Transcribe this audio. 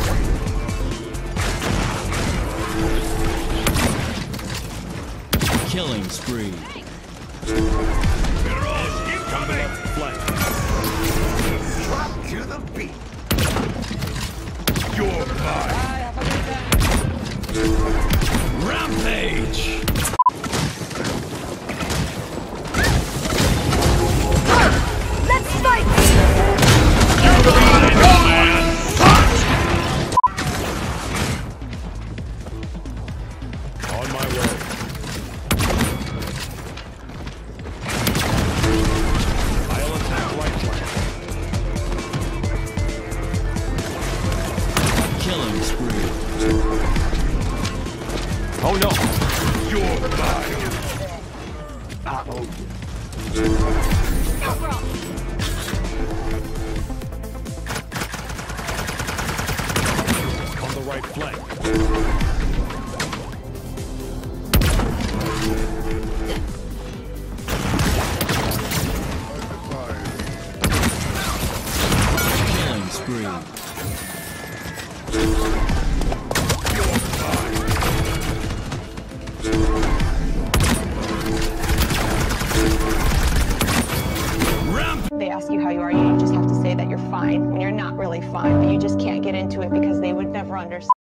Killing spree. Heroes incoming! Flank. Drop to the beat. You're mine. Rampage. Let's fight! You got it, man! On my way. I'll attack right flank. Killing spree. Oh no! You're mine. Uh-oh. On the right flank. Killing spree. They ask you how you are, you just have to say that you're fine when you're not really fine, but you just can't get into it because they would never understand.